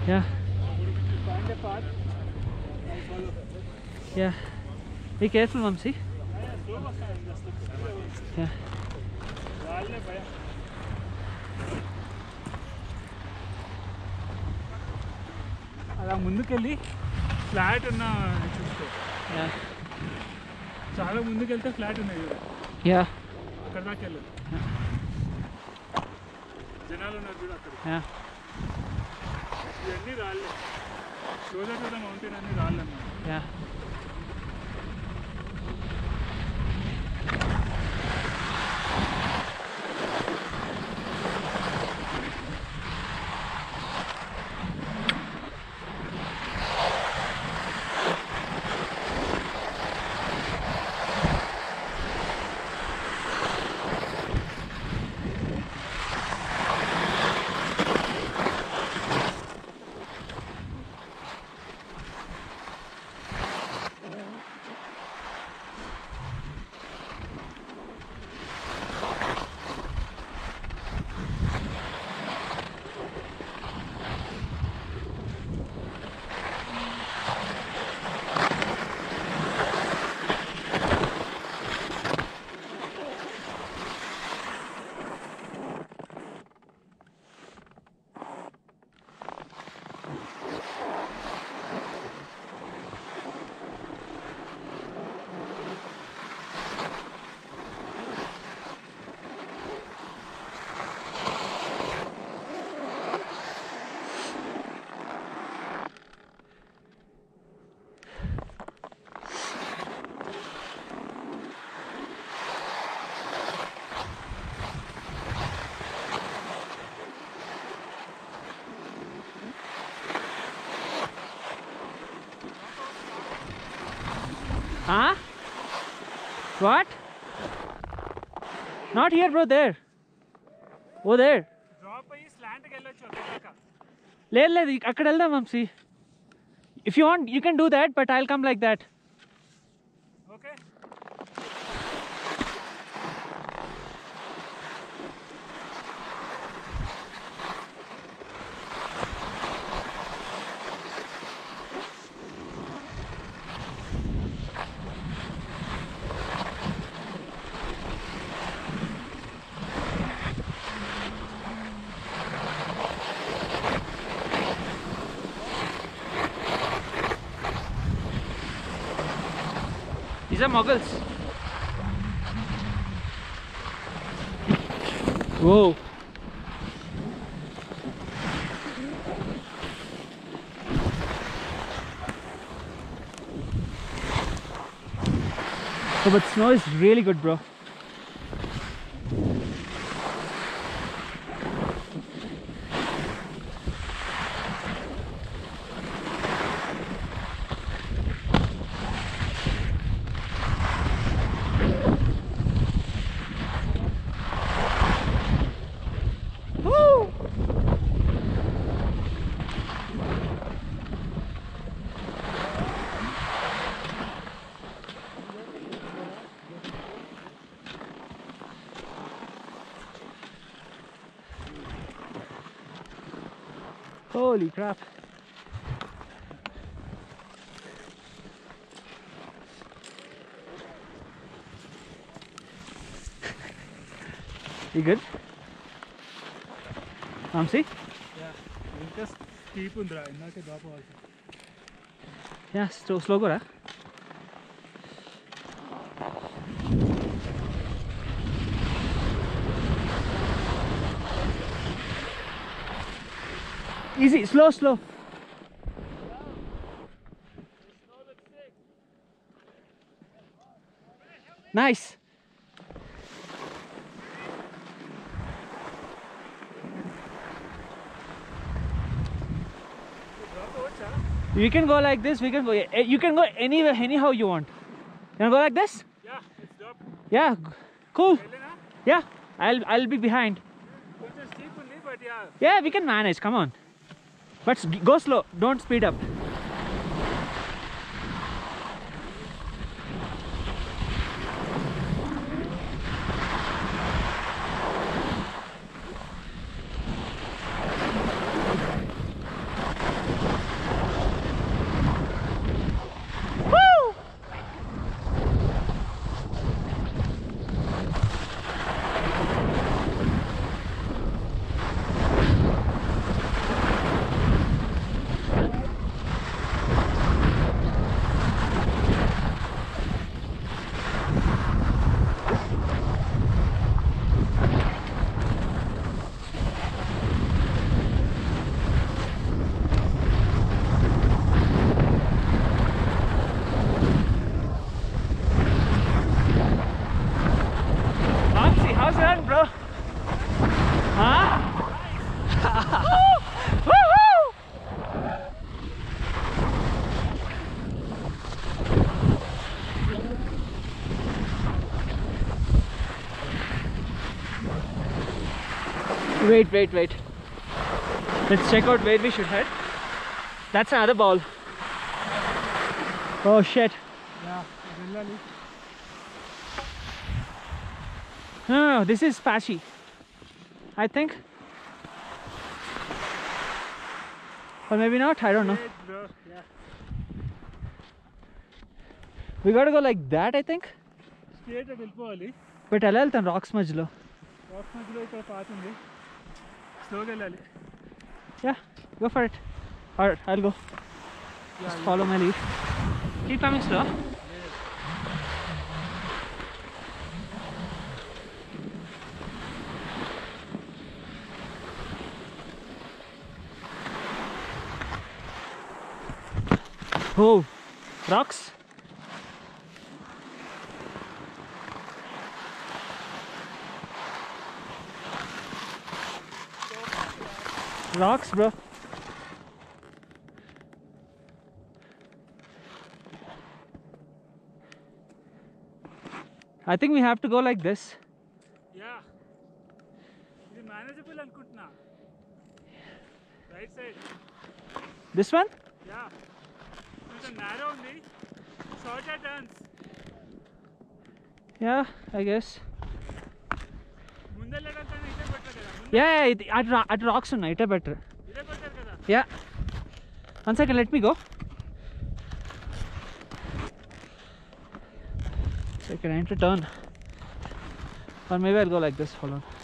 Yeah. Find a path. I follow. Yeah. Be careful, Mamsi. Yeah. అలా ముందుకెళ్ళి flat ఉన్న చూసుకో. Yeah. చాలా ముందుకెళ్తే ఫ్లాట్ ఉన్నాయి చూడ. Yeah. అక్కడ దాకా వెళ్ళు. జనాలు ఉన్నారు చూడ అక్కడ. Yeah. ఇవన్నీ రాళ్ళే. క్లోజర్ టు ద మౌంటైన్ అన్ని రాళ్ళు అన్నమాట. Yeah. Huh? What? Not here, bro. There. Oh, there. Drop అయ్యి స్లాంట్కి వెళ్ళొచ్చు అక్కడ. లేదు అక్కడ వెళ్దాం Vamshi. If you want, you can do that, but I'll come like that. Okay. These are Mughals. Whoa. Oh, but snow is really good, bro. Holy crap. You good? Mamsi? ఇంకా steep ఉందిరా, ఇందాకే డ్రాప్ అవ్వాలి. Yeah, slow go, right? Easy, slow. Nice. You can go like this. You can go anywhere, anyhow you want. You wanna go like this? Yeah, it's drop. Yeah, cool. వెళ్ళినా Yeah, I'll be behind. కొంచెం steep ఉంది, but yeah. Yeah, we can manage. Come on. But go slow. Don't speed up. Wait, wait, wait. Let's check out where we should head. That's another ball. Oh shit. Yeah, really. No, this is patchy, I think. Or maybe not, I don't know. Great, bro. Yeah. We gotta go like that, I think. Straight at వెళ్ళిపోవాలి. But ఎలా వెళ్తాను racks మధ్యలో? Racks మధ్యలో ఇక్కడ path ఉంది. స్లోగా వెళ్ళాలి. Yeah, go for it. Alright, I'll go. Just follow my lead. Keep coming slow. Oh, rocks. Rocks, bro. I think we have to go like this. Yeah. ఇది manageable అనుకుంటున్నా. Right side. This one? Yeah. కొంచెం narrow ఉంది. Shorter turns. Yeah, I guess. ముందెళ్ళడంతా ఇదే better కదా. Yeah, at rocks ఉన్నాయి, ఇటే better. ఇదే బెటర్ కదా. Yeah. One second, let me go. Second, I need to turn. Or maybe I'll go like this. Hold on.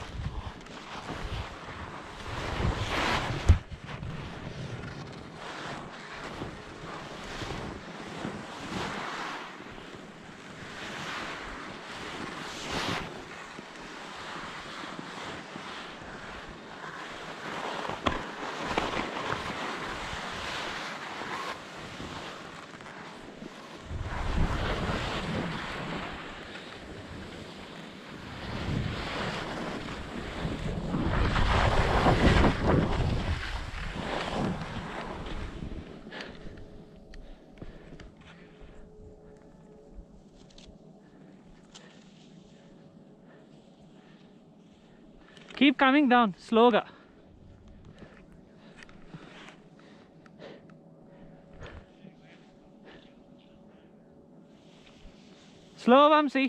Keep coming down, slower. Slow, Vamsi.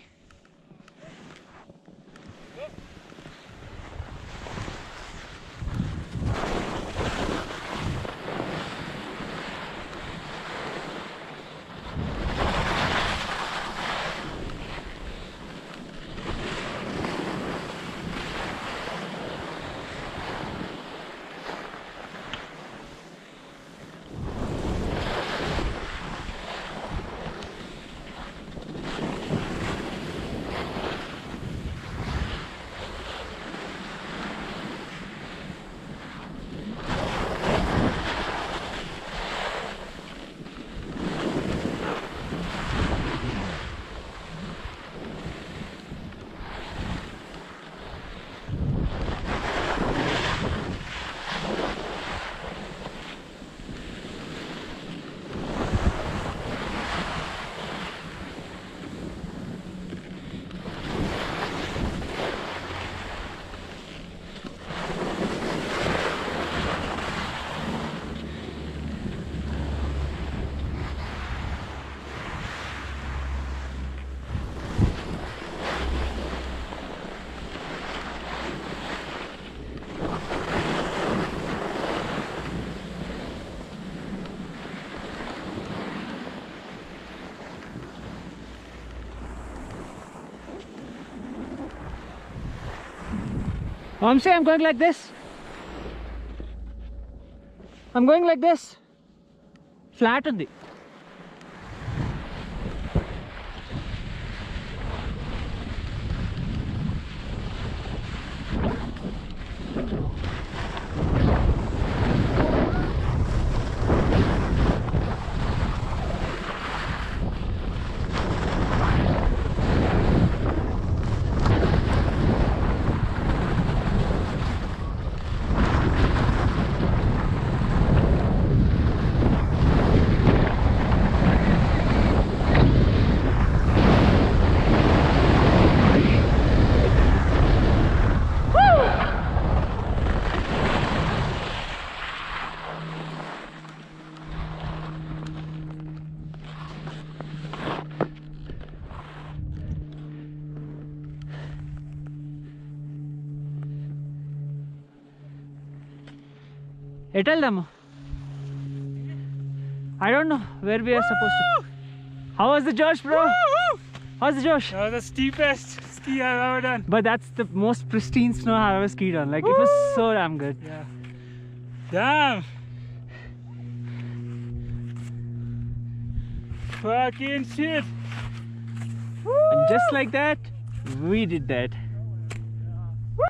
Vamsi, I'm going like this. I'm going like this. Flat undi. Hey, tell them. I don't know where we are supposed to. How was the Josh, bro? How's the Josh? That was the steepest ski I've ever done. But that's the most pristine snow I've ever skied on. Like, it was so damn good. Yeah. Damn. Fucking shit. And just like that, we did that.